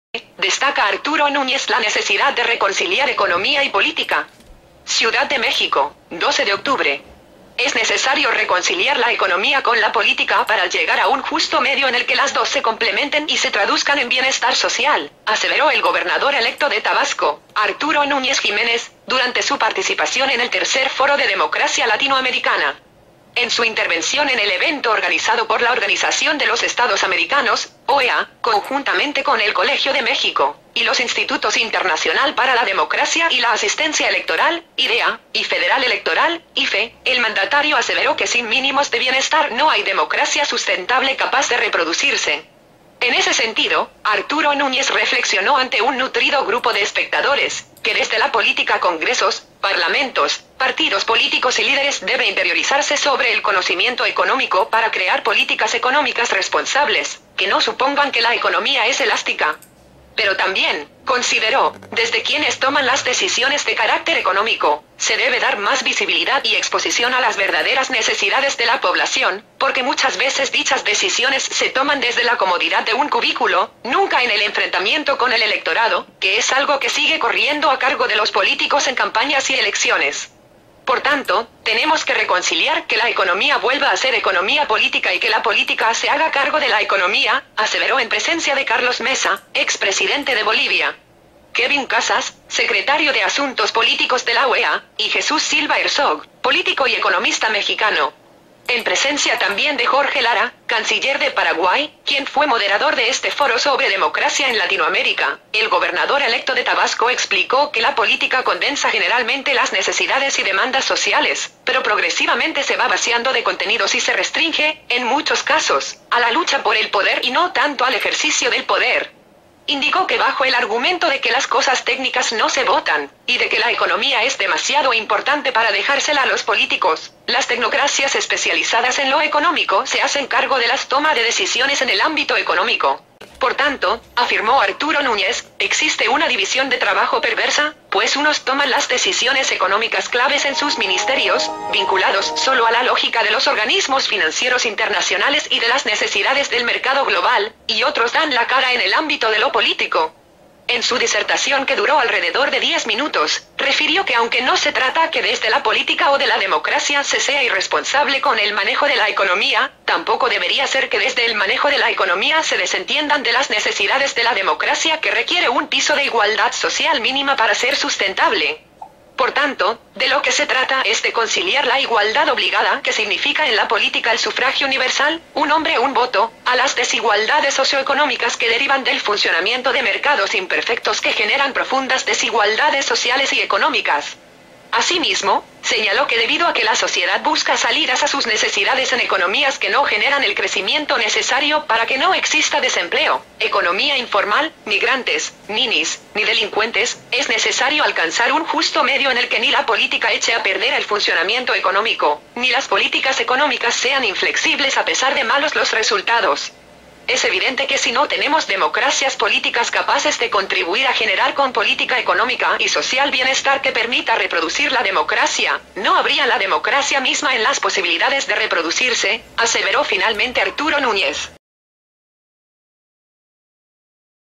Destaca Arturo Núñez la necesidad de reconciliar economía y política. Ciudad de México, 12 de octubre. Es necesario reconciliar la economía con la política para llegar a un justo medio en el que las dos se complementen y se traduzcan en bienestar social, aseveró el gobernador electo de Tabasco, Arturo Núñez Jiménez, durante su participación en el tercer Foro de Democracia Latinoamericana. En su intervención en el evento organizado por la Organización de los Estados Americanos, OEA, conjuntamente con el Colegio de México, y los Institutos Internacional para la Democracia y la Asistencia Electoral, IDEA, y Federal Electoral, IFE, el mandatario aseveró que sin mínimos de bienestar no hay democracia sustentable capaz de reproducirse. En ese sentido, Arturo Núñez reflexionó ante un nutrido grupo de espectadores, que desde la política, congresos, parlamentos, partidos políticos y líderes debe interiorizarse sobre el conocimiento económico para crear políticas económicas responsables, que no supongan que la economía es elástica. Pero también, consideró, desde quienes toman las decisiones de carácter económico, se debe dar más visibilidad y exposición a las verdaderas necesidades de la población, porque muchas veces dichas decisiones se toman desde la comodidad de un cubículo, nunca en el enfrentamiento con el electorado, que es algo que sigue corriendo a cargo de los políticos en campañas y elecciones. Por tanto, tenemos que reconciliar que la economía vuelva a ser economía política y que la política se haga cargo de la economía, aseveró en presencia de Carlos Mesa, expresidente de Bolivia, Kevin Casas, secretario de Asuntos Políticos de la OEA, y Jesús Silva Herzog, político y economista mexicano. En presencia también de Jorge Lara, canciller de Paraguay, quien fue moderador de este foro sobre democracia en Latinoamérica, el gobernador electo de Tabasco explicó que la política condensa generalmente las necesidades y demandas sociales, pero progresivamente se va vaciando de contenidos y se restringe, en muchos casos, a la lucha por el poder y no tanto al ejercicio del poder. Indicó que bajo el argumento de que las cosas técnicas no se votan, y de que la economía es demasiado importante para dejársela a los políticos, las tecnocracias especializadas en lo económico se hacen cargo de las tomas de decisiones en el ámbito económico. Por tanto, afirmó Arturo Núñez, existe una división de trabajo perversa, pues unos toman las decisiones económicas claves en sus ministerios, vinculados solo a la lógica de los organismos financieros internacionales y de las necesidades del mercado global, y otros dan la cara en el ámbito de lo político. En su disertación, que duró alrededor de 10 minutos, refirió que aunque no se trata que desde la política o de la democracia se sea irresponsable con el manejo de la economía, tampoco debería ser que desde el manejo de la economía se desentiendan de las necesidades de la democracia, que requiere un piso de igualdad social mínima para ser sustentable. Por tanto, de lo que se trata es de conciliar la igualdad obligada, que significa en la política el sufragio universal, un hombre un voto, a las desigualdades socioeconómicas que derivan del funcionamiento de mercados imperfectos que generan profundas desigualdades sociales y económicas. Asimismo, señaló que debido a que la sociedad busca salidas a sus necesidades en economías que no generan el crecimiento necesario para que no exista desempleo, economía informal, migrantes, ninis, ni delincuentes, es necesario alcanzar un justo medio en el que ni la política eche a perder el funcionamiento económico, ni las políticas económicas sean inflexibles a pesar de malos los resultados. Es evidente que si no tenemos democracias políticas capaces de contribuir a generar con política económica y social bienestar que permita reproducir la democracia, no habría la democracia misma en las posibilidades de reproducirse, aseveró finalmente Arturo Núñez.